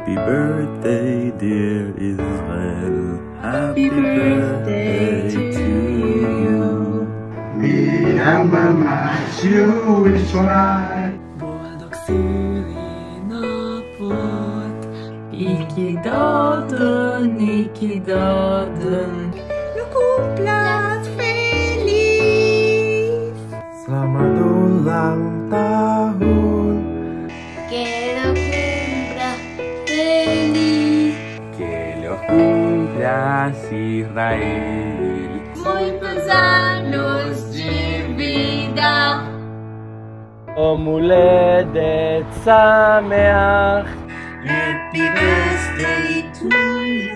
Happy birthday, dear Israel. Happy birthday to you. Mama, Jewish wife. Boldog szülinapot, ikidodon. No cumplas feliz. Selamat ulang tahun. Que lo cumpla feliz. Que lo cumplas, Israel. Muitos anos de vida. יום הולדת שמח. Happy birthday to you.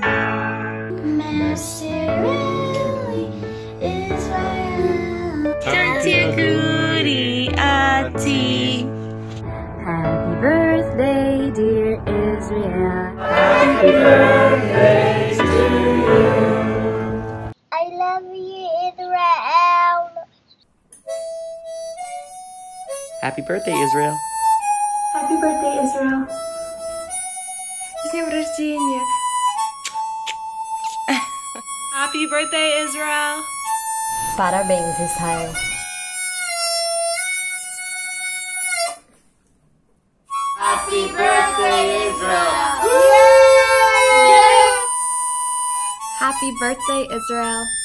Mesireli Israel. Tantiakuri ati. Happy birthday, dear Israel. Happy birthday to you. I love you, Israel. Happy birthday, Israel. Happy birthday, Israel. С днем рождения! Happy birthday, Israel! Parabéns, Israel. Happy birthday, Israel. Happy birthday, Israel.